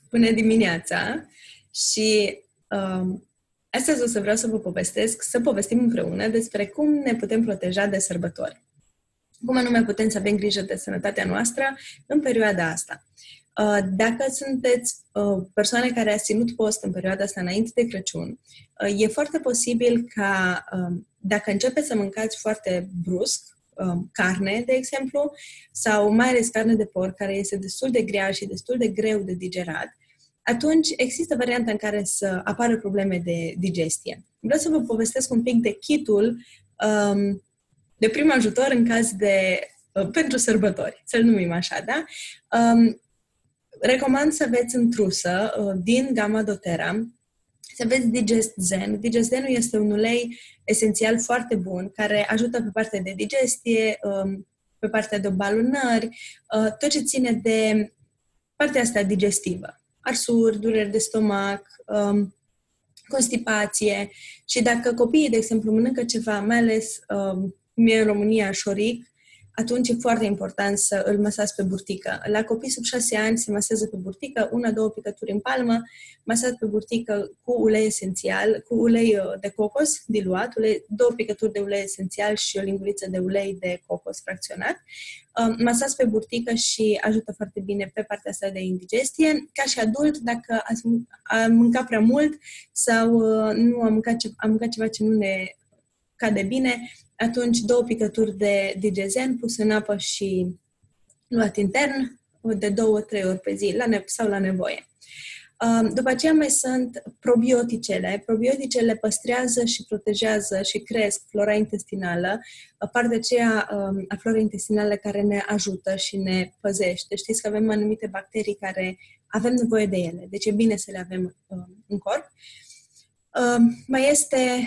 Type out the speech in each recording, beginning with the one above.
Bună dimineața! Și astăzi o să vreau să vă povestesc, să povestim împreună despre cum ne putem proteja de sărbători. Cum anume putem să avem grijă de sănătatea noastră în perioada asta. Dacă sunteți persoane care ați ținut post în perioada asta înainte de Crăciun, e foarte posibil ca, dacă începeți să mâncați foarte brusc, carne, de exemplu, sau mai ales carne de porc, care este destul de grea și destul de greu de digerat, atunci există varianta în care să apară probleme de digestie. Vreau să vă povestesc un pic de kitul de prim ajutor în caz de pentru sărbători, să-l numim așa, da? Recomand să aveți în trusă din gama doTERRA, să aveți DigestZen. DigestZenul este un ulei esențial foarte bun, care ajută pe partea de digestie, pe partea de obalunări, tot ce ține de partea asta digestivă. Arsuri, dureri de stomac, constipație. Și dacă copiii, de exemplu, mănâncă ceva, mai ales mie în România, șoric, atunci e foarte important să îl masați pe burtică. La copii sub 6 ani se masează pe burtică, 1-2 picături în palmă, masat pe burtică cu ulei esențial, cu ulei de cocos diluat, 2 picături de ulei esențial și o linguriță de ulei de cocos fracționat. Masați pe burtică și ajută foarte bine pe partea asta de indigestie. Ca și adult, dacă am mâncat prea mult sau nu am mâncat ceva ce nu ne cade bine, atunci 2 picături de DigestZen pus în apă și luat intern de 2-3 ori pe zi sau la nevoie. După aceea mai sunt probioticele. Probioticele păstrează și protejează și cresc flora intestinală, partea aceea a florei intestinale care ne ajută și ne păzește. Știți că avem anumite bacterii care avem nevoie de ele, deci e bine să le avem în corp. Mai este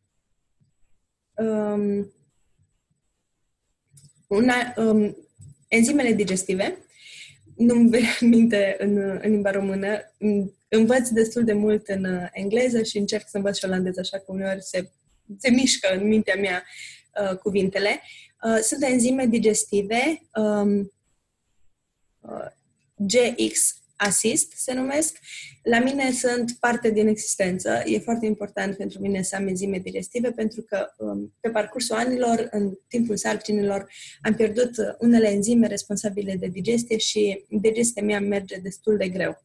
enzimele digestive. Nu-mi vine în minte în limba română. Învăț destul de mult în engleză și încerc să învăț și olandeză, așa că uneori se mișcă în mintea mea cuvintele. Sunt enzime digestive, GX Assist se numesc. La mine sunt parte din existență. E foarte important pentru mine să am enzime digestive, pentru că pe parcursul anilor, în timpul sarcinilor, am pierdut unele enzime responsabile de digestie și digestia mea merge destul de greu.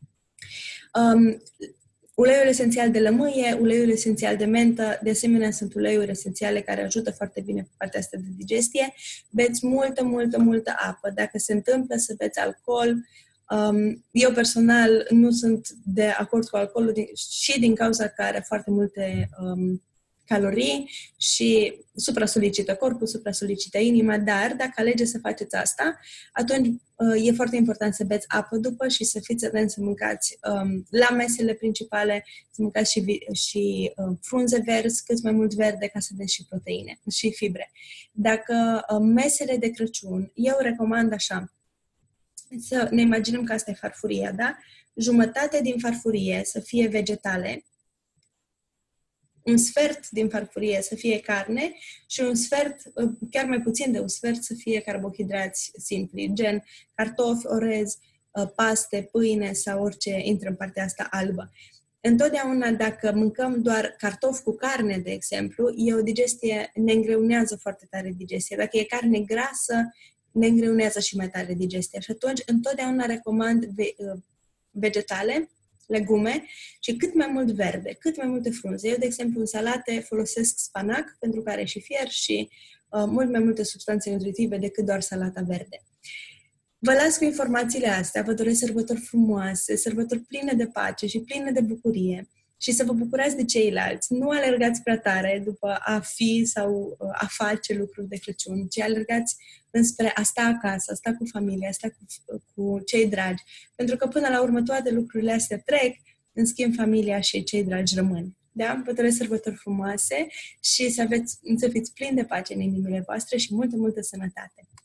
Uleiul esențial de lămâie, uleiul esențial de mentă, de asemenea sunt uleiuri esențiale care ajută foarte bine pe partea asta de digestie. Beți multă apă. Dacă se întâmplă să beți alcool, eu personal nu sunt de acord cu alcoolul și din cauza că are foarte multe calorii și supra-solicită corpul, supra-solicită inima, dar dacă alegeți să faceți asta, atunci e foarte important să beți apă după și să fiți atenți să mâncați la mesele principale, să mâncați și frunze verzi, cât mai mult verde, ca să aveți și proteine și fibre. Dacă mesele de Crăciun, eu recomand așa, să ne imaginăm că asta e farfuria, da? Jumătate din farfurie să fie vegetale, un sfert din farfurie să fie carne și un sfert, chiar mai puțin de un sfert, să fie carbohidrați simpli, gen cartofi, orez, paste, pâine sau orice intră în partea asta albă. Întotdeauna, dacă mâncăm doar cartofi cu carne, de exemplu, e o digestie, ne îngreunează foarte tare digestia. Dacă e carne grasă, ne îngreunează și mai tare digestia. Și atunci, întotdeauna recomand vegetale, legume și cât mai mult verde, cât mai multe frunze. Eu, de exemplu, în salate folosesc spanac, pentru că are și fier și mult mai multe substanțe nutritive decât doar salata verde. Vă las cu informațiile astea, vă doresc sărbători frumoase, sărbători pline de pace și pline de bucurie. Și să vă bucurați de ceilalți. Nu alergați prea tare după a fi sau a face lucruri de Crăciun, ci alergați înspre a sta acasă, a sta cu familia, a sta cu cei dragi. Pentru că până la urmă toate lucrurile astea trec, în schimb familia și cei dragi rămân. Da? Vă doresc sărbători frumoase și să fiți plini de pace în inimile voastre și multă sănătate.